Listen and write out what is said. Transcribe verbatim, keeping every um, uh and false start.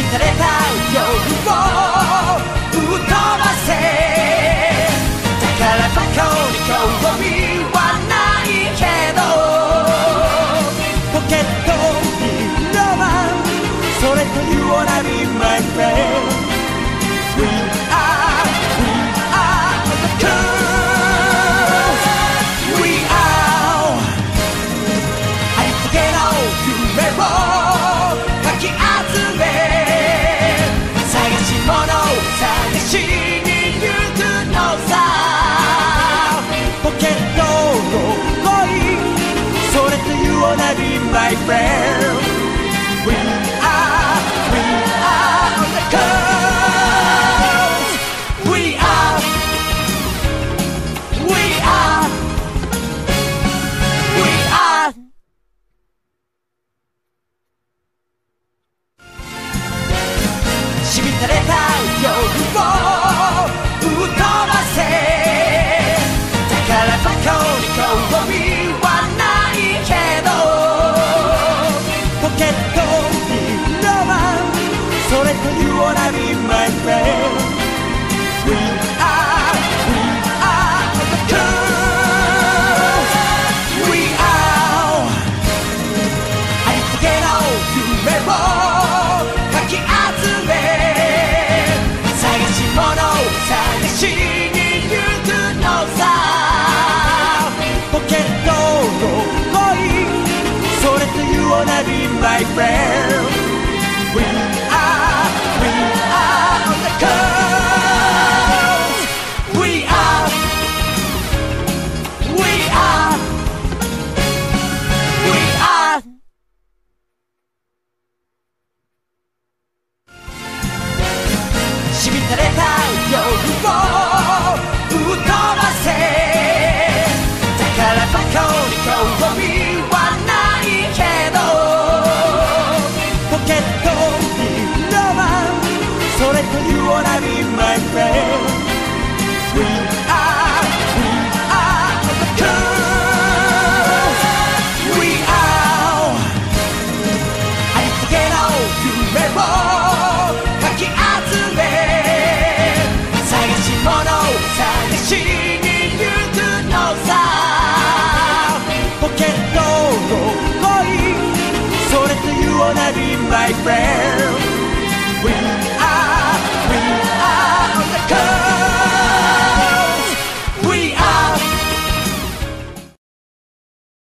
たれた夜を吹っ飛ばせ。だからバカに興味はないけど、ポケットにロマン、それというオナビ my friend。 We are, we are the cool。 We are ありったけの夢をかき集め、探し物を探しに行くのさ。ポケットの恋、それというオナビ my friend。 We are, we are the cool。 We are, we are, we are。 しみたれた夜を吹っ飛ばせ。だからバカに興味はないけど、ポケットにロマン、それというオナビ my friend。 We are, we are the cool。 We are ありったけの夢をかき集め、探し物を探しに行くのさ。ポケットの恋、それというオナビ my friend。 We are, we are the cool。 We are, we are, we are。 しみたれた夜を吹っ飛ばせ。だからバカに興味はないけど、ポケットにロマン、それというオナビ my friend。 We are, we are the cool。 We are ありったけの夢をかき集め、探し物を探しに行くのさ。ポケットの恋、それというオナビ my friend。 We are, we are the cool。